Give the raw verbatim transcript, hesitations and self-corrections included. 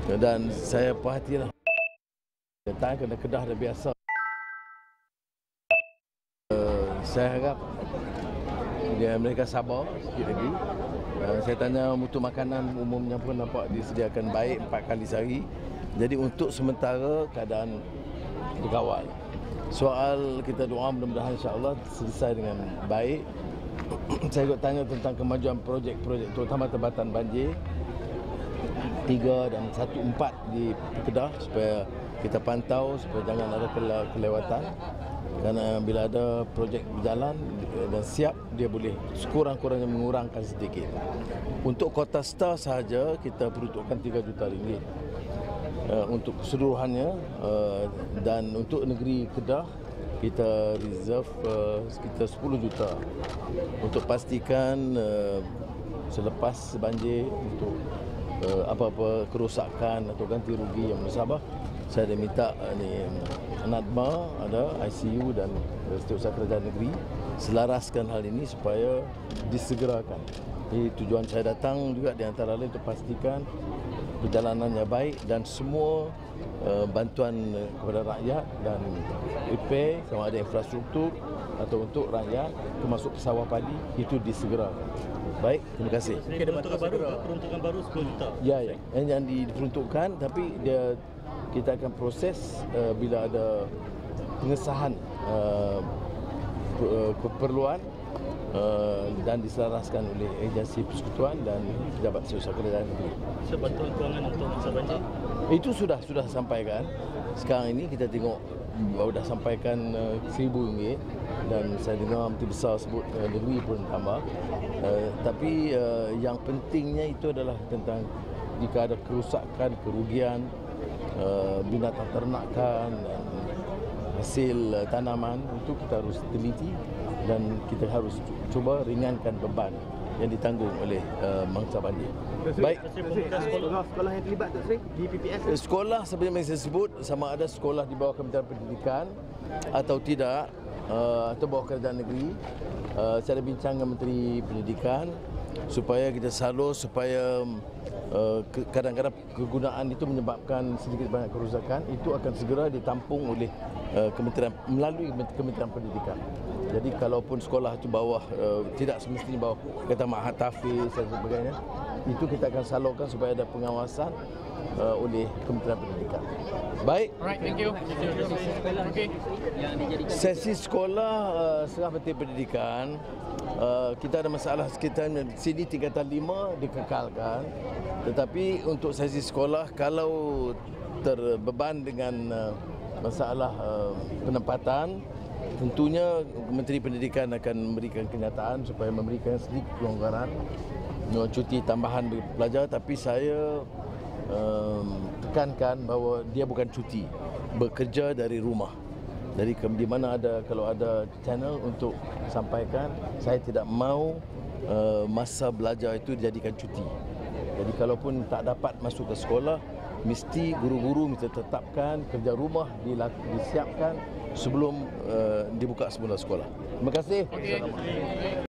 Dan saya perhatilah datang kerana Kedah dah biasa. Uh, saya harap dia mereka sabar sikit lagi. Uh, saya tanya mutu makanan umumnya pun nampak disediakan baik empat kali sehari. Jadi untuk sementara keadaan dikawal. Soal kita doa mudah-mudahan insya-Allah selesai dengan baik. Saya juga tanya tentang kemajuan projek-projek terutama tempatan banjir tiga dan satu empat di Kedah supaya kita pantau supaya jangan ada kelewatan. Kerana bila ada projek berjalan dan siap, dia boleh sekurang-kurangnya mengurangkan sedikit. Untuk Kota Star sahaja kita peruntukkan tiga juta ringgit uh, untuk keseluruhannya, uh, dan untuk negeri Kedah kita reserve uh, sekitar sepuluh juta untuk pastikan uh, selepas banjir untuk uh, apa-apa kerosakan atau ganti rugi yang musabah. Saya dah minta uh, ni Nadma ada I C U dan Setiausaha Kerajaan Negeri selaraskan hal ini supaya disegerakan. Jadi tujuan saya datang juga di antara lain untuk pastikan perjalanannya baik dan semua uh, bantuan kepada rakyat dan repair sama ada infrastruktur atau untuk rakyat termasuk sawah padi itu disegerakan. Baik, terima kasih. Peruntukan baru, peruntukan baru sepuluh juta. Ya, ya. Yang diperuntukkan tapi dia kita akan proses uh, bila ada pengesahan uh, keperluan uh, dan diselaraskan oleh agensi persekutuan dan pejabat sosial kerajaan negeri. Bantuan kewangan untuk masa banjir? Itu sudah sudah sampaikan. Sekarang ini kita tengok baru dah sampaikan uh, seribu ringgit dan saya dengar Menteri Besar sebut uh, negeri pun tambah. Uh, tapi uh, yang pentingnya itu adalah tentang jika ada kerusakan, kerugian uh, binatang ternakan dan hasil uh, tanaman, itu kita harus teliti dan kita harus cuba ringankan beban yang ditanggung oleh uh, mangsa banjir. Baik. Sekolah yang terlibat tak Sri di P P S? Sekolah sebenarnya yang saya sebut sama ada sekolah di bawah Kementerian Pendidikan atau tidak, uh, atau bawah kerajaan negeri. Uh, saya ada bincang dengan Menteri Pendidikan supaya kita salur supaya uh, kadang-kadang kegunaan itu menyebabkan sedikit banyak kerusakan, itu akan segera ditampung oleh uh, kementerian melalui Kementerian Pendidikan. Jadi kalaupun sekolah itu bawah uh, tidak semestinya bawah kata Mahat Hafiz dan sebagainya, itu kita akan salurkan supaya ada pengawasan uh, oleh Kementerian Pendidikan. Baik. Alright, thank you. Okay. Sesi sekolah uh, serah Menteri Pendidikan, uh, kita ada masalah sekitar sini tingkatan lima dikekalkan. Tetapi untuk sesi sekolah kalau terbeban dengan uh, masalah uh, penempatan, tentunya Menteri Pendidikan akan memberikan kenyataan supaya memberikan sedikit kelonggaran cuti tambahan bagi pelajar, tapi saya um, tekankan bahawa dia bukan cuti, bekerja dari rumah. Jadi di mana ada kalau ada channel untuk sampaikan, saya tidak mahu uh, masa belajar itu dijadikan cuti. Jadi kalaupun tak dapat masuk ke sekolah, mesti guru-guru mesti tetapkan kerja rumah disiapkan sebelum uh, dibuka semula sekolah. Terima kasih. Okay.